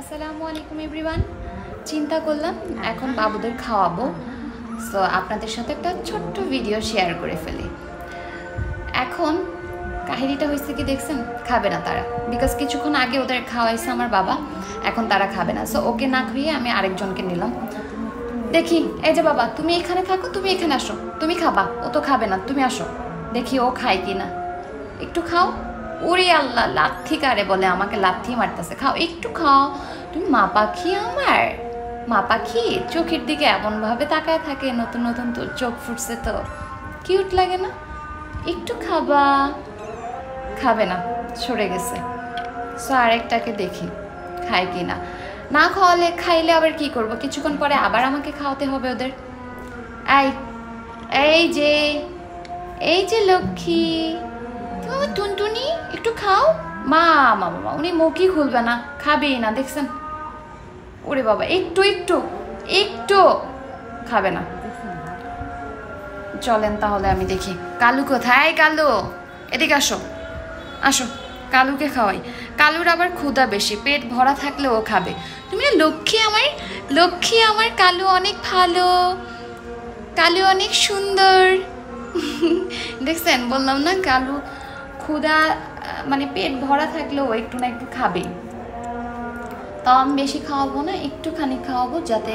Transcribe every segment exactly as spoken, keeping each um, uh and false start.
আসসালামু আলাইকুম এভরিওয়ান। চিন্তা করলাম এখন বাবুদের খাওয়াবো, সো আপনাদের সাথে একটা ছোট্ট ভিডিও শেয়ার করে ফেলি। এখন কাহিনীটা হয়েছে কি দেখছেন, খাবে না তারা, বিকজ কিছুক্ষণ আগে ওদের খাওয়াইছে আমার বাবা, এখন তারা খাবে না। সো ওকে না খাইয়ে আমি আরেকজনকে নিলাম। দেখি, এই যে বাবা তুমি এখানে থাকো, তুমি এখানে আসো, তুমি খাবা, ও তো খাবে না, তুমি আসো, দেখি ও খায় কি না। একটু খাও। ওরে আল্লাহ, লাথি কারে বলে, আমাকে লাথি মারতেছে। খাও, একটু খাও। তুমি মা পাখি আমার, মা পাখি চোখের দিকে এমনভাবে তাকায় থাকে, নতুন নতুন তো চোখ ফুটছে, তো কিউট লাগে না? একটু খাবা। খাবে না, সরে গেছে। সো আরেকটাকে দেখি খায় কি না। না খাওয়ালে, খাইলে আবার কি করব, কিছুক্ষণ পরে আবার আমাকে খাওয়াতে হবে ওদের। এই এই যে এই যে লক্ষ্মী, তুমি টুনটুনি একটু খাও। মা মা বাবা, উনি মুখই খুলবে না, খাবেই না, দেখছেন? ওরে বাবা, একটু একটু একটু খাবে না। চলেন তাহলে আমি দেখি কালু কোথায়। কালু এদিকে আসো, আসো, কালুকে খাওয়াই। কালুর আবার ক্ষুধা বেশি, পেট ভরা থাকলে ও খাবে। তুমি না লক্ষ্মী আমার, লক্ষ্মী আমার। কালু অনেক ভালো, কালু অনেক সুন্দর। দেখছেন, বললাম না কালু ক্ষুধা মানে পেট ভরা থাকলেও একটু না একটু খাবেই। তাও আমি বেশি খাওয়াবো না, একটুখানি খাওয়াবো, যাতে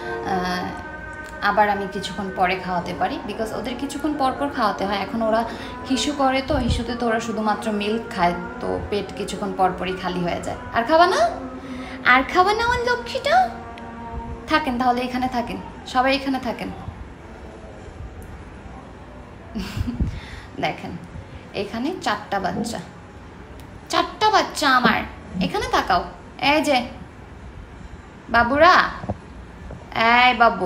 আবার আমি কিছুক্ষণ পরে খাওয়াতে পারি, বিকজ ওদের কিছুক্ষণ পর পর খাওয়াতে হয়। এখন ওরা হিসু করে, তো হিসুতে তো ওরা শুধুমাত্র মিল্ক খায়, তো পেট কিছুক্ষণ পর পরই খালি হয়ে যায়। আর খাবা না, আর খাবা না আমার লক্ষ্মীটা? থাকেন তাহলে, এখানে থাকেন, সবাই এখানে থাকেন। দেখেন এখানে চারটা বাচ্চা, চারটা বাচ্চা আমার। এখানে তাকাও, এই যে বাবুরা, এই বাবু,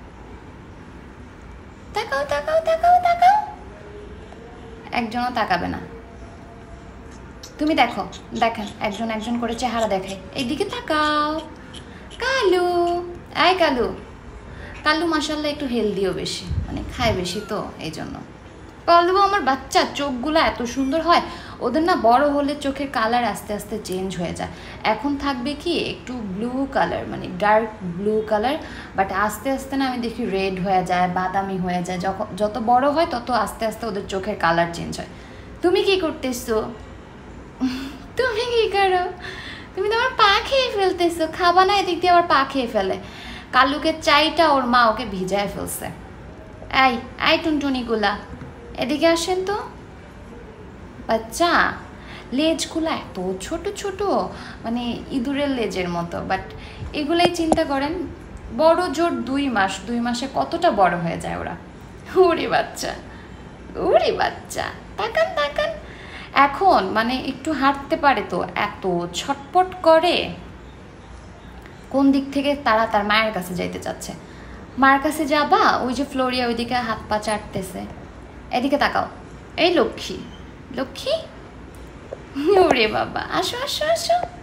তাকাও তাকাও তাকাও তাকাও। একজনও তাকাবে না। তুমি দেখো, দেখেন একজন একজন করে চেহারা দেখায়। এইদিকে তাকাও। কালু, এই কালু, কালু মাশাআল্লাহ একটু হেলদিও বেশি, মানে খায় বেশি, তো এই জন্য। কালু আমার বাচ্চা, চোখগুলো এত সুন্দর হয় ওদের না, বড় হলে চোখের কালার আস্তে আস্তে চেঞ্জ হয়ে যায়। এখন থাকবে কি একটু ব্লু কালার, মানে ডার্ক ব্লু কালার, বাট আস্তে আস্তে না আমি দেখি রেড হয়ে যায়, বাদামি হয়ে যায়। যখন যত বড় হয় তত আস্তে আস্তে ওদের চোখের কালার চেঞ্জ হয়। তুমি কি করতেছো? তুমি কি করো? তুমি তো আমার পা খেয়ে ফেলতেছো। খাবা না, এদিক দিয়ে আবার পা খেয়ে ফেলে। কালুকে চাইটা ওর মা ওকে ভিজায় ফেলছে। এই এই টুনটুনিগুলা এদিকে আসেন তো। বাচ্চা, লেজগুলো এত ছোট ছোট, মানে ইঁদুরের লেজের মতো, বাট এগুলাই চিন্তা করেন, বড় জোর দুই মাস, দুই মাসে কতটা বড় হয়ে যায় ওরা। ওরে বাচ্চা, ওরে বাচ্চা, তাকান তাকান। এখন মানে একটু হাঁটতে পারে, তো এত ছটপট করে, কোন দিক থেকে তারা তার মায়ের কাছে যাইতে চাচ্ছে। মায়ের কাছে যাবা, ওই যে ফ্লোরিয়া ওইদিকে হাত পা চাটতেছে। এদিকে তাকাও। এই লক্ষ্মী, লক্ষ্মী, ওরে বাবা, আসো আসো আসো।